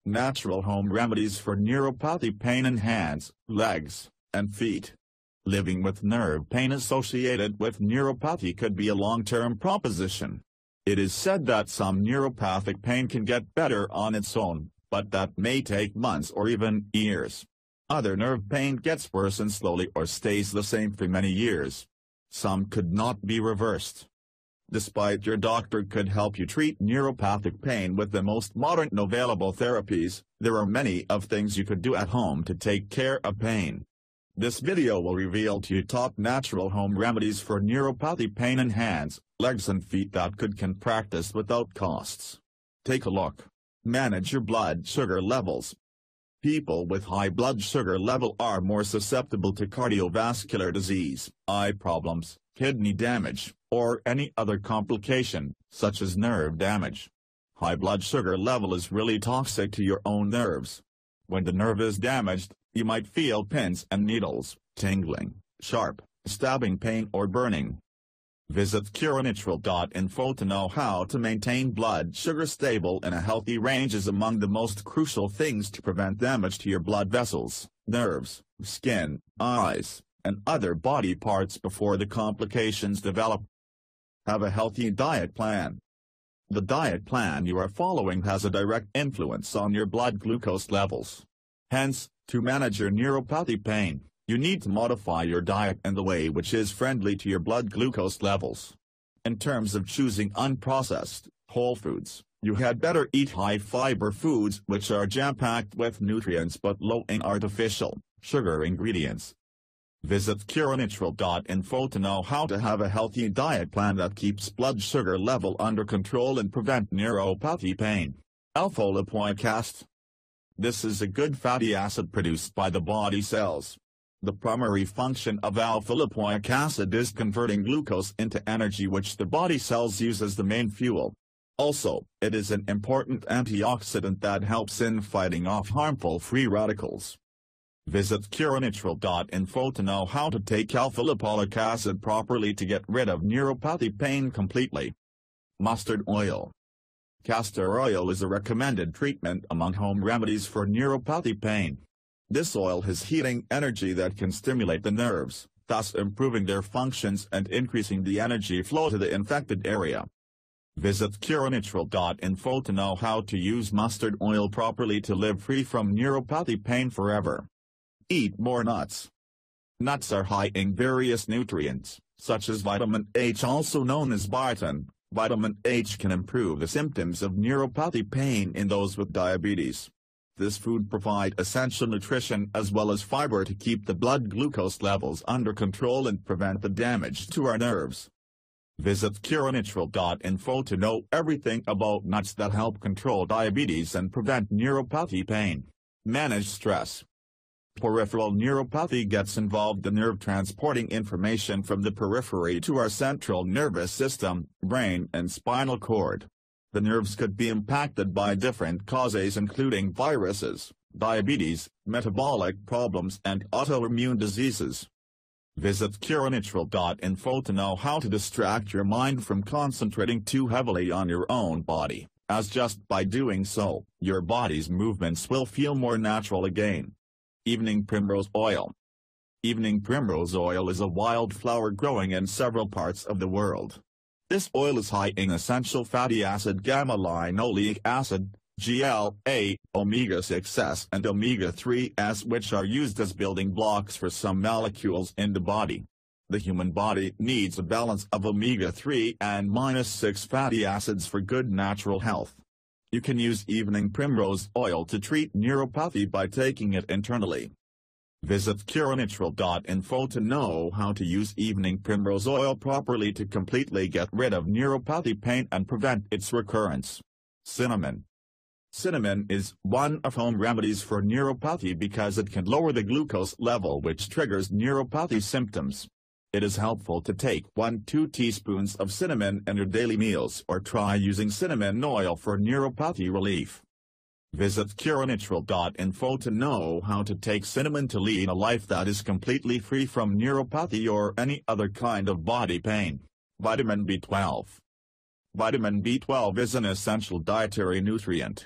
Natural home remedies for neuropathy pain in hands, legs, and feet. Living with nerve pain associated with neuropathy could be a long-term proposition. It is said that some neuropathic pain can get better on its own, but that may take months or even years. Other nerve pain gets worse and slowly or stays the same for many years. Some could not be reversed. Despite your doctor could help you treat neuropathic pain with the most modern available therapies, there are many of things you could do at home to take care of pain. This video will reveal to you top natural home remedies for neuropathy pain in hands, legs and feet that can practice without costs. Take a look. Manage your blood sugar levels. People with high blood sugar level are more susceptible to cardiovascular disease, eye problems, kidney damage, or any other complication, such as nerve damage. High blood sugar level is really toxic to your own nerves. When the nerve is damaged, you might feel pins and needles, tingling, sharp, stabbing pain or burning. Visit curenatural.info to know how to maintain blood sugar stable in a healthy range is among the most crucial things to prevent damage to your blood vessels, nerves, skin, eyes, and other body parts before the complications develop. Have a healthy diet plan. The diet plan you are following has a direct influence on your blood glucose levels. Hence, to manage your neuropathy pain, you need to modify your diet in the way which is friendly to your blood glucose levels. In terms of choosing unprocessed, whole foods, you had better eat high-fiber foods which are jam-packed with nutrients but low in artificial, sugar ingredients. Visit curenatural.info to know how to have a healthy diet plan that keeps blood sugar level under control and prevent neuropathy pain. Alpha-lipoic acid. This is a good fatty acid produced by the body cells. The primary function of alpha-lipoic acid is converting glucose into energy which the body cells use as the main fuel. Also, it is an important antioxidant that helps in fighting off harmful free radicals. Visit curenatural.info to know how to take alpha-lipoic acid properly to get rid of neuropathy pain completely. Mustard oil. Castor oil is a recommended treatment among home remedies for neuropathy pain. This oil has heating energy that can stimulate the nerves, thus improving their functions and increasing the energy flow to the infected area. Visit curenatural.info to know how to use mustard oil properly to live free from neuropathy pain forever. Eat more nuts. Nuts are high in various nutrients, such as vitamin H, also known as biotin. Vitamin H can improve the symptoms of neuropathy pain in those with diabetes. This food provides essential nutrition as well as fiber to keep the blood glucose levels under control and prevent the damage to our nerves. Visit curenatural.info to know everything about nuts that help control diabetes and prevent neuropathy pain. Manage stress. Peripheral neuropathy gets involved in nerve transporting information from the periphery to our central nervous system, brain and spinal cord. The nerves could be impacted by different causes including viruses, diabetes, metabolic problems and autoimmune diseases. Visit curenatural.info to know how to distract your mind from concentrating too heavily on your own body, as just by doing so, your body's movements will feel more natural again. Evening primrose oil. Evening primrose oil is a wildflower growing in several parts of the world. This oil is high in essential fatty acid gamma-linoleic acid, GLA, omega-6S and omega-3S, which are used as building blocks for some molecules in the body. The human body needs a balance of omega-3 and -6 fatty acids for good natural health. You can use evening primrose oil to treat neuropathy by taking it internally. Visit curenatural.info to know how to use evening primrose oil properly to completely get rid of neuropathy pain and prevent its recurrence. Cinnamon. Cinnamon is one of home remedies for neuropathy because it can lower the glucose level which triggers neuropathy symptoms. It is helpful to take 1–2 teaspoons of cinnamon in your daily meals or try using cinnamon oil for neuropathy relief. Visit curenatural.info to know how to take cinnamon to lead a life that is completely free from neuropathy or any other kind of body pain. Vitamin B12. Vitamin B12 is an essential dietary nutrient.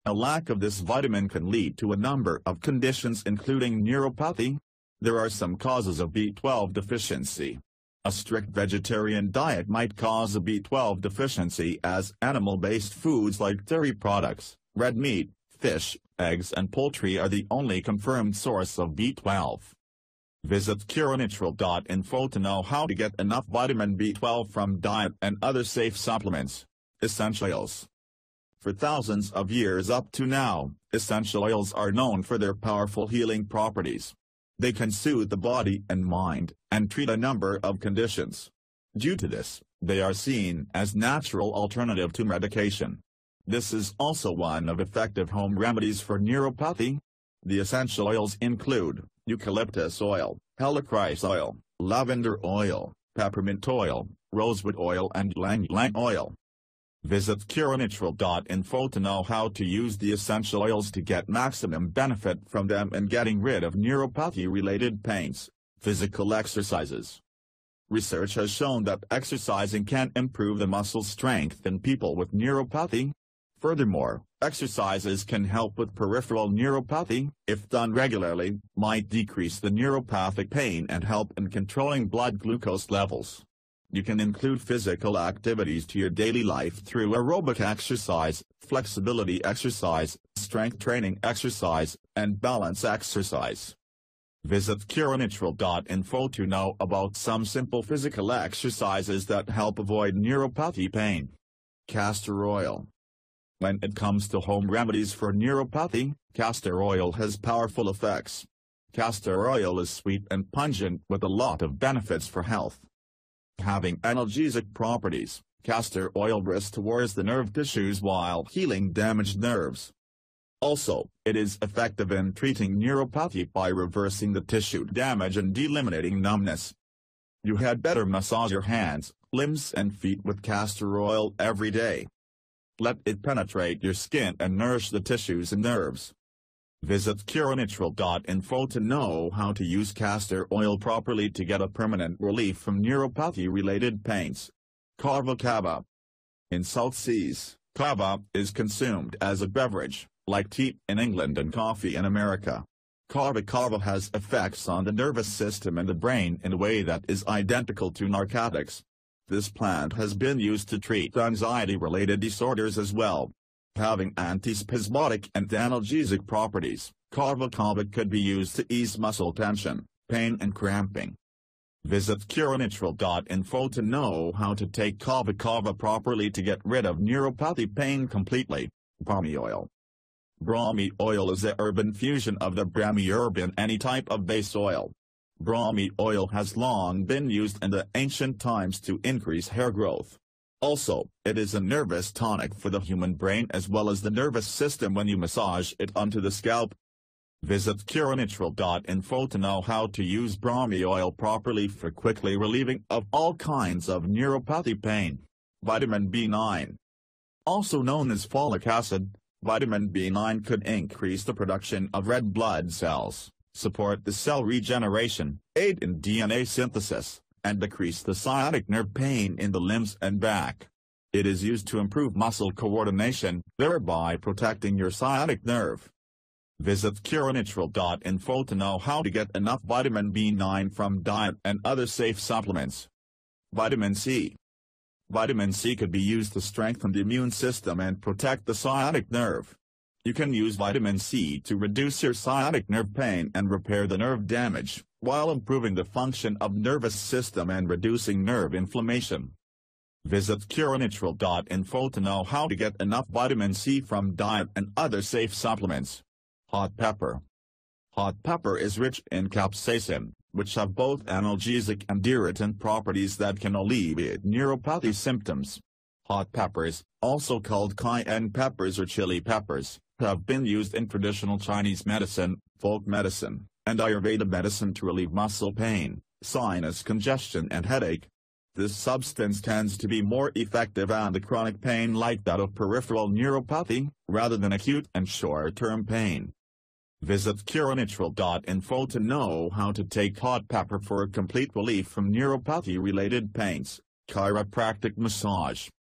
A lack of this vitamin can lead to a number of conditions including neuropathy. There are some causes of B12 deficiency. A strict vegetarian diet might cause a B12 deficiency, as animal-based foods like dairy products, red meat, fish, eggs and poultry are the only confirmed source of B12. Visit curenatural.info to know how to get enough vitamin B12 from diet and other safe supplements. Essential oils. For thousands of years up to now, essential oils are known for their powerful healing properties. They can soothe the body and mind, and treat a number of conditions. Due to this, they are seen as natural alternative to medication. This is also one of effective home remedies for neuropathy. The essential oils include eucalyptus oil, helichrysum oil, lavender oil, peppermint oil, rosewood oil and ylang-ylang oil. Visit curenatural.info to know how to use the essential oils to get maximum benefit from them and getting rid of neuropathy-related pains. Physical exercises. Research has shown that exercising can improve the muscle strength in people with neuropathy. Furthermore, exercises can help with peripheral neuropathy, if done regularly, might decrease the neuropathic pain and help in controlling blood glucose levels. You can include physical activities to your daily life through aerobic exercise, flexibility exercise, strength training exercise, and balance exercise. Visit curenatural.info to know about some simple physical exercises that help avoid neuropathy pain. Castor oil. When it comes to home remedies for neuropathy, castor oil has powerful effects. Castor oil is sweet and pungent with a lot of benefits for health. Having analgesic properties, castor oil restores the nerve tissues while healing damaged nerves. Also, it is effective in treating neuropathy by reversing the tissue damage and eliminating numbness. You had better massage your hands, limbs and feet with castor oil every day. Let it penetrate your skin and nourish the tissues and nerves. Visit curenatural.info to know how to use castor oil properly to get a permanent relief from neuropathy-related pains. Kava kava. In South Seas, kava is consumed as a beverage, like tea in England and coffee in America. Kava has effects on the nervous system and the brain in a way that is identical to narcotics. This plant has been used to treat anxiety-related disorders as well. Having antispasmodic and analgesic properties, kava could be used to ease muscle tension, pain and cramping. Visit curenatural.info to know how to take kava properly to get rid of neuropathy pain completely. Brahmi oil. Brahmi oil is the herb infusion of the Brahmi herb in any type of base oil. Brahmi oil has long been used in the ancient times to increase hair growth. Also, it is a nervous tonic for the human brain as well as the nervous system when you massage it onto the scalp. Visit curenatural.info to know how to use Brahmi oil properly for quickly relieving of all kinds of neuropathy pain. Vitamin B9. Also known as folic acid, vitamin B9 could increase the production of red blood cells, support the cell regeneration, aid in DNA synthesis, and decrease the sciatic nerve pain in the limbs and back. It is used to improve muscle coordination, thereby protecting your sciatic nerve. Visit curenatural.info to know how to get enough vitamin B9 from diet and other safe supplements. Vitamin C. Vitamin C could be used to strengthen the immune system and protect the sciatic nerve. You can use vitamin C to reduce your sciatic nerve pain and repair the nerve damage, while improving the function of nervous system and reducing nerve inflammation. Visit curenatural.info to know how to get enough vitamin C from diet and other safe supplements. Hot pepper. Hot pepper is rich in capsaicin, which have both analgesic and irritant properties that can alleviate neuropathy symptoms. Hot peppers, also called cayenne peppers or chili peppers, have been used in traditional Chinese medicine, folk medicine, and Ayurveda medicine to relieve muscle pain, sinus congestion and headache. This substance tends to be more effective in chronic pain like that of peripheral neuropathy, rather than acute and short-term pain. Visit curenatural.info to know how to take hot pepper for a complete relief from neuropathy-related pains. Chiropractic massage.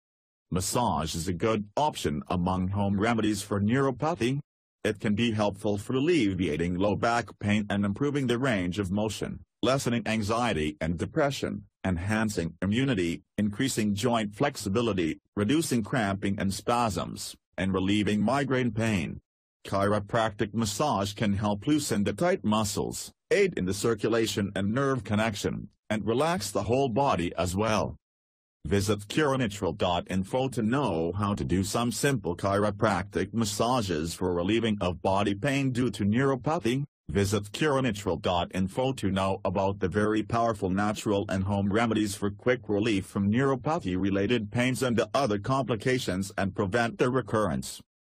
Massage is a good option among home remedies for neuropathy. It can be helpful for alleviating low back pain and improving the range of motion, lessening anxiety and depression, enhancing immunity, increasing joint flexibility, reducing cramping and spasms, and relieving migraine pain. Chiropractic massage can help loosen the tight muscles, aid in the circulation and nerve connection, and relax the whole body as well. Visit curenatural.info to know how to do some simple chiropractic massages for relieving of body pain due to neuropathy. Visit curenatural.info to know about the very powerful natural and home remedies for quick relief from neuropathy-related pains and the other complications and prevent their recurrence.